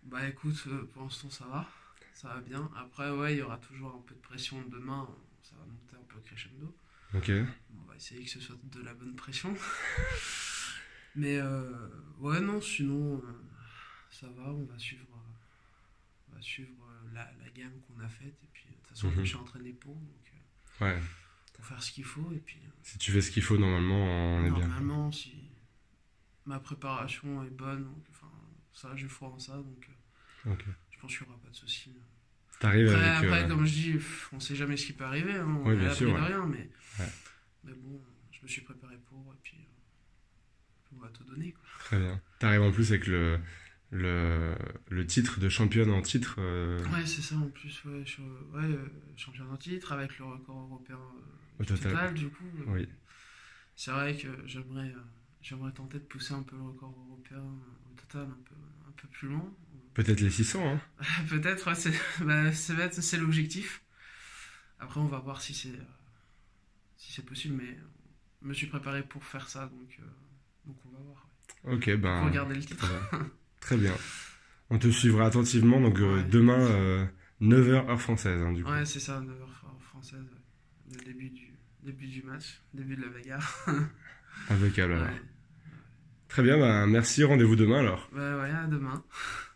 Bah écoute, pour l'instant ça va bien. Après ouais, il y aura toujours un peu de pression demain, ça va monter un peu crescendo. Ok. On va essayer que ce soit de la bonne pression. Mais ouais non, sinon ça va, on va suivre la gamme qu'on a faite et puis de toute façon je me Mhm. suis entraîné Ouais. pour faire ce qu'il faut et puis Si tu fais ce qu'il faut, normalement, on est bien, quoi. normalement si ma préparation est bonne, donc, enfin ça j'ai foi en ça donc Ok. je pense qu'il n'y aura pas de souci. T'arrives avec... Après, comme je dis, on sait jamais ce qui peut arriver, hein, on Oui, est à bien sûr, l'abri de ouais. rien, Ouais. mais bon, je me suis préparé pour, et puis on va tout donner, quoi. Très bien. T'arrives en plus avec le, le titre de championne en titre. Ouais, c'est ça en plus, ouais, ouais, champion en titre avec le record européen Au du total. total, du coup. Oui. C'est vrai que j'aimerais tenter de pousser un peu le record européen au total un peu plus loin. Peut-être les 600, hein. Peut-être, ouais, bah, c'est l'objectif. Après, on va voir si c'est possible, mais je me suis préparé pour faire ça, donc on va voir. Ok, Pour ben, regarder le très titre. bien. Très bien. On te suivra attentivement, donc Ouais, demain, 9h heure française, hein, du coup. ouais c'est ça, 9h française. Ouais. Le début du match, début de la bagarre. Impeccable alors. Ouais, Très bien, ben, merci, rendez-vous demain alors. ouais, à demain.